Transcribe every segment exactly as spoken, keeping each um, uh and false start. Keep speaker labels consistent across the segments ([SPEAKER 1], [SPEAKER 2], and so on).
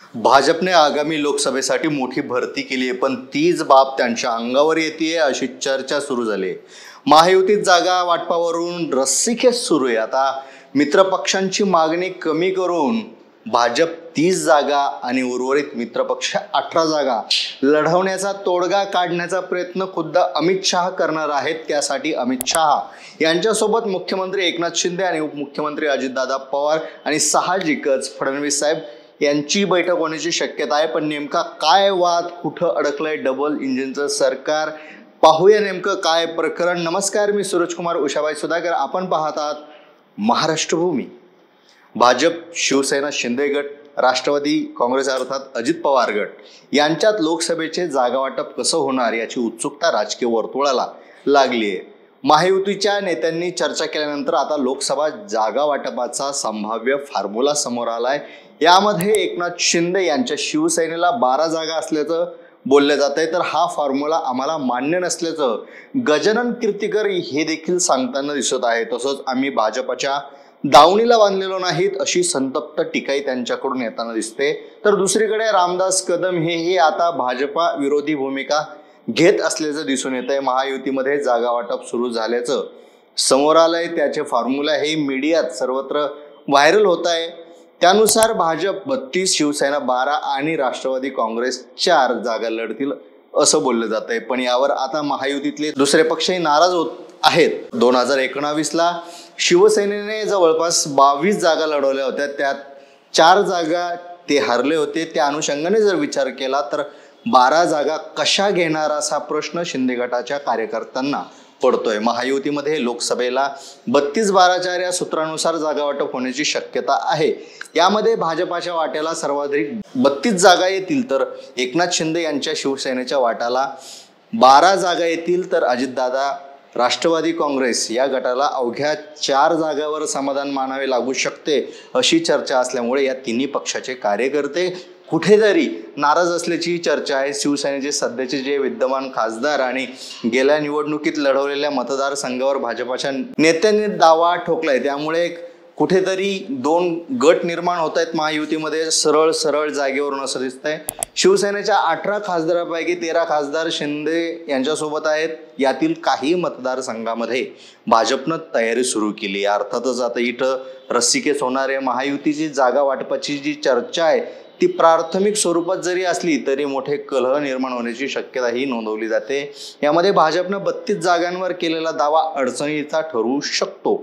[SPEAKER 1] भाजपने आगामी लोकसभेसाठी मोठी भरती केली आहे, पण तीच बाब त्यांच्या अंगावर येते अशी चर्चा सुरू झाली आहे. महायुतीत जागा वाटपावरून रस्सीखेच सुरू आहे. आता मित्रपक्षांची मागणी कमी करून भाजप तीस जागा आणि उर्वरित मित्रपक्ष अठरा जागा लढवण्याचा तोडगा काढण्याचा प्रयत्न खुद्द अमित शहा करणार आहेत. त्यासाठी अमित शहा यांच्यासोबत मुख्यमंत्री एकनाथ शिंदे आणि उपमुख्यमंत्री अजितदादा पवार आणि साहजिकच फडणवीस साहेब यांची बैठक होण्याची शक्यता आहे. पण नेमका काय वाद, कुठं अडकलंय डबल इंजिनचं सरकार, पाहूया नेमकं काय प्रकरण. नमस्कार, मी सूरजकुमार उषाबाई सुधाकर, आपण पाहत आहात महाराष्ट्र भूमी. भाजप, शिवसेना, शिंदे गट, राष्ट्रवादी काँग्रेस अर्थात अजित पवार गट यांच्यात लोकसभेचे जागा वाटप कसं होणार याची उत्सुकता राजकीय वर्तुळाला लागली आहे. महायुतीच्या नेत्यांनी चर्चा केल्यानंतर आता लोकसभा जागा वाटपाचा संभाव्य फॉर्म्युला समोर आलाय. यामध्ये एकनाथ शिंदे यांच्या शिवसेनेला बारा जागा असल्याचं बोललं जात आहे, तर हा फॉर्म्युला आम्हाला मान्य नसल्याचं गजानन कीर्तीकर हे देखील सांगताना दिसत आहे. तसंच आम्ही भाजपच्या दावणीला बांधलेलो नाहीत अशी संतप्त टीकाही त्यांच्याकडून येताना दिसते. तर दुसरीकडे रामदास कदम हेही आता भाजपा विरोधी भूमिका घेत असल्याचं दिसून येत आहे. महायुतीमध्ये जागा वाटप सुरू झाल्याचं समोर आलंय, त्याचे फॉर्म्युला हे मीडियात सर्वत्र व्हायरल होत आहे. त्यानुसार भाजप बत्तीस, शिवसेना बारा आणि राष्ट्रवादी काँग्रेस चार जागा लढतील असं बोललं जात आहे. पण यावर आता महायुतीतले दुसरे पक्षही नाराज होत आहेत. दोन हजार एकोणावीसला शिवसेनेने जवळपास बावीस जागा लढवल्या होत्या, त्यात चार जागा ते हरले होते. त्या अनुषंगाने जर विचार केला तर बारा जागा कशा घेणार असा प्रश्न शिंदे गटाच्या कार्यकर्त्यांना पडतोय. महायुतीमध्ये लोकसभेला बत्तीस बारा चार या सूत्रानुसार जागा वाटप होण्याची शक्यता आहे. यामध्ये भाजपाच्या वाट्याला सर्वाधिक बत्तीस जागा येतील, तर एकनाथ शिंदे यांच्या शिवसेनेच्या वाट्याला बारा जागा येतील, तर अजितदादा राष्ट्रवादी काँग्रेस या गटाला अवघ्या चार जागावर समाधान मानावे लागू शकते अशी चर्चा असल्यामुळे या तिन्ही पक्षाचे कार्यकर्ते कुठेतरी नाराज असल्याची चर्चा आहे. शिवसेनेचे सध्याचे जे विद्यमान खासदार आणि गेल्या निवडणुकीत लढवलेल्या मतदारसंघावर भाजपाच्या नेत्यांनी दावा ठोकलाय, त्यामुळे कुठेतरी दोन गट निर्माण होत आहेत महायुतीमध्ये सरळ सरळ जागेवरून असं दिसतंय. शिवसेनेच्या अठरा खासदारांपैकी तेरा खासदार शिंदे यांच्यासोबत आहेत. यातील काही मतदारसंघामध्ये भाजपनं तयारी सुरू केली. अर्थातच आता इथं रस्सीखेच होणार आहे. महायुतीची जागा वाटपाची जी चर्चा आहे ती प्राथमिक स्वरूपात जरी असली तरी मोठे कलह निर्माण होण्याची शक्यता ही नोंदवली जाते. यामध्ये भाजपनं बत्तीस जागांवर केलेला दावा अडचणीचा ठरू शकतो.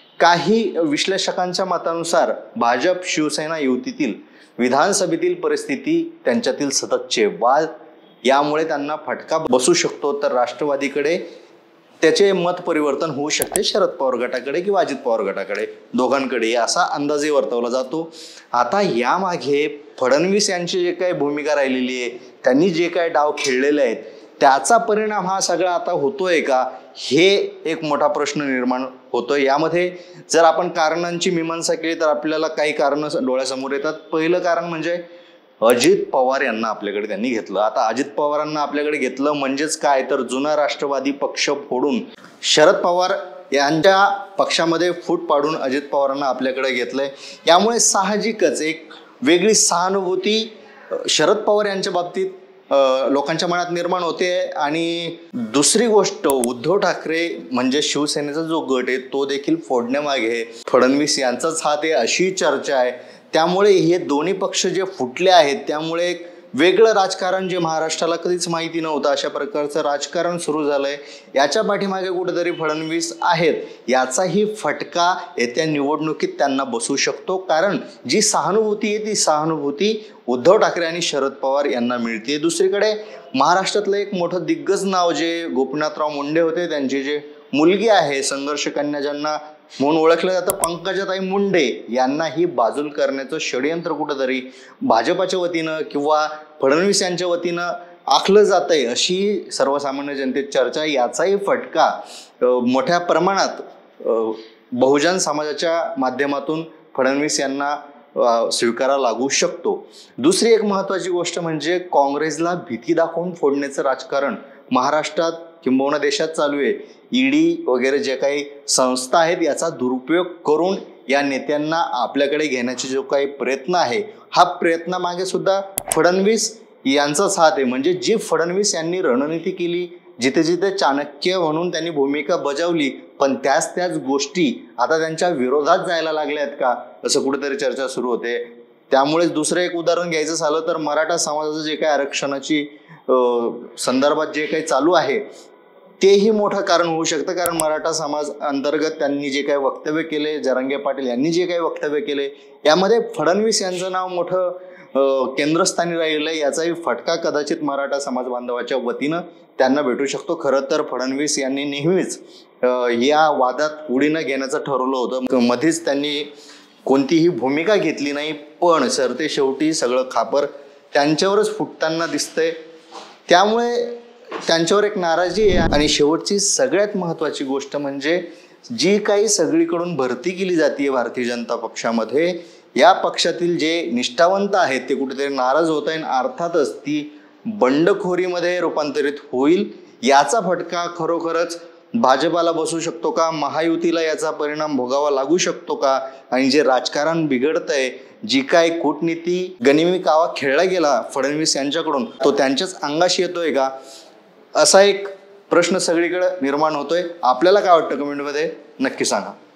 [SPEAKER 1] काही विश्लेषकांच्या मतानुसार भाजप शिवसेना युतीतील विधानसभेतील परिस्थिती, त्यांच्यातील सततचे वाद यामुळे त्यांना फटका बसू शकतो, तर राष्ट्रवादीकडे त्याचे मत परिवर्तन होऊ शकते. शरद पवार गटाकडे किंवा अजित पवार गटाकडे, दोघांकडे असा अंदाजही वर्तवला जातो. आता यामागे फडणवीस यांची जे काही भूमिका राहिलेली आहे, त्यांनी जे काही डाव खेळलेले आहेत त्याचा परिणाम हा सगळा आता होतोय का, हे एक मोठा प्रश्न निर्माण होतोय. यामध्ये जर आपण कारणांची मीमांसा केली तर आपल्याला काही कारणं डोळ्यासमोर येतात. पहिलं कारण म्हणजे अजित पवार यांना आपल्याकडे त्यांनी घेतलं. आता अजित पवारांना आपल्याकडे घेतलं म्हणजेच काय, तर जुना राष्ट्रवादी पक्ष फोडून शरद पवार यांच्या पक्षामध्ये फूट पाडून अजित पवारांना आपल्याकडे घेतलंय. यामुळे साहजिकच एक वेगळी सहानुभूती शरद पवार यांच्या बाबतीत लोकांच्या मनात निर्माण होते. आणि दुसरी गोष्ट, उद्धव ठाकरे म्हणजे शिवसेनेचा जो गट आहे तो देखील फोडण्यामागे फडणवीस यांचाच हात आहे अशी चर्चा आहे. त्यामुळे हे दोन्ही पक्ष जे फुटले आहेत त्यामुळे वेगळं राजकारण जे महाराष्ट्राला कधीच माहिती नव्हतं अशा प्रकारचं राजकारण सुरू झालंय. याच्या पाठीमागे कुठेतरी फडणवीस आहेत. याचाही फटका येत्या निवडणुकीत त्यांना बसू शकतो, कारण जी सहानुभूती आहे ती सहानुभूती उद्धव ठाकरे आणि शरद पवार यांना मिळते. दुसरीकडे महाराष्ट्रातलं एक मोठं दिग्गज नाव जे गोपीनाथराव मुंडे होते, त्यांची जे मुलगी आहे संघर्ष कन्या ज्यांना म्हणून ओळखलं जातं, पंकजाताई मुंडे, यांनाही बाजूल करण्याचं षडयंत्र कुठंतरी भाजपाच्या वतीनं किंवा फडणवीस यांच्या वतीनं आखलं जात आहे अशी सर्वसामान्य जनतेत चर्चा. याचाही फटका मोठ्या प्रमाणात बहुजन समाजाच्या माध्यमातून फडणवीस यांना स्वीकारा लागू शकतो. दुसरी एक महत्त्वाची गोष्ट म्हणजे काँग्रेसला भीती दाखवून फोडण्याचं राजकारण महाराष्ट्रात किंबहुना देशात चालू आहे. ईडी वगैरे जे काही संस्था आहेत याचा दुरुपयोग करून या नेत्यांना आपल्याकडे घेण्याचे जो काही प्रयत्न आहे, हा प्रयत्नामागे सुद्धा फडणवीस यांचाच हात आहे. म्हणजे जी फडणवीस यांनी रणनीती केली, जिथे जिथे चाणक्य म्हणून त्यांनी भूमिका बजावली, पण त्याच त्याच गोष्टी आता त्यांच्या विरोधात जायला लागल्या आहेत का, असं कुठेतरी चर्चा सुरू होते. त्यामुळेच दुसरं एक उदाहरण घ्यायचं झालं तर मराठा समाजाचं जे काही आरक्षणाची संदर्भात जे काही चालू आहे तेही मोठं कारण होऊ शकतं. कारण मराठा समाज अंतर्गत त्यांनी जे काही वक्तव्य केले, जरांगे पाटील यांनी जे काही वक्तव्य केले, यामध्ये फडणवीस यांचं नाव मोठं केंद्रस्थानी राहिलं. याचाही फटका कदाचित मराठा समाज बांधवाच्या वतीनं त्यांना भेटू शकतो. खरं तर फडणवीस यांनी नेहमीच या वादात उडी न घेण्याचं ठरवलं होतं. मध्येच त्यांनी कोणतीही भूमिका घेतली नाही, पण सरते शेवटी सगळं खापर त्यांच्यावरच फुटताना दिसतंय. त्यामुळे त्यांच्यावर एक नाराजी आहे. आणि शेवटची सगळ्यात महत्त्वाची गोष्ट म्हणजे जी काही सगळीकडून भरती केली जाते भारतीय जनता पक्षामध्ये, या पक्षातील जे निष्ठावंत आहेत ते कुठेतरी नाराज होत आहेत. अर्थातच ती बंडखोरीमध्ये रूपांतरित होईल. याचा फटका खरोखरच भाजपाला बसू शकतो का, महायुतीला याचा परिणाम भोगावा लागू शकतो का, आणि जे राजकारण बिघडतंय, जी काय कूटनीती गनिमी कावा खेळला गेला फडणवीस यांच्याकडून, तो त्यांच्याच अंगाशी येतोय का, असा एक प्रश्न सगळीकडे निर्माण होतोय. आपल्याला काय वाटतं कमेंटमध्ये नक्की सांगा.